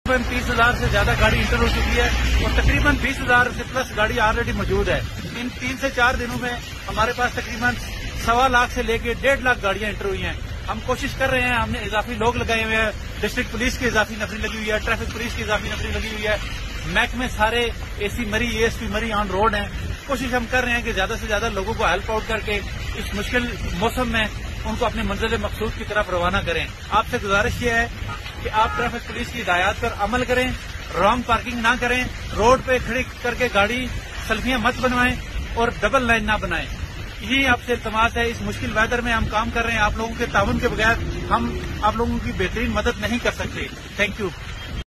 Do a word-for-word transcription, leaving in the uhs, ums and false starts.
तकरीबन तीस हजार से ज्यादा गाड़ी इंटर हो चुकी है और तकरीबन बीस हजार से प्लस गाड़ी ऑलरेडी मौजूद है। इन तीन से चार दिनों में हमारे पास तकरीबन सवा लाख से लेकर डेढ़ लाख गाड़ियां इंटर हुई हैं। हम कोशिश कर रहे हैं, हमने इजाफी लोग लगाए हुए हैं, डिस्ट्रिक्ट पुलिस की इजाफी नफरी लगी हुई है, ट्रैफिक पुलिस की इजाफी नफरी लगी हुई है, महकमे सारे एसी मरी एएसपी मरी ऑन रोड हैं। कोशिश हम कर रहे हैं कि ज्यादा से ज्यादा लोगों को हेल्प आउट करके इस मुश्किल मौसम में उनको अपने मंजिल मकसूद की तरफ रवाना करें। आपसे गुजारिश ये है कि आप ट्रैफिक पुलिस की हिदायत पर अमल करें, रॉन्ग पार्किंग ना करें, रोड पे खड़ी करके गाड़ी सेल्फियां मत बनवाएं और डबल लाइन ना बनाएं। यही आपसे इल्तमास है। इस मुश्किल वेदर में हम काम कर रहे हैं, आप लोगों के ताउन के बगैर हम आप लोगों की बेहतरीन मदद नहीं कर सकते। Thank you.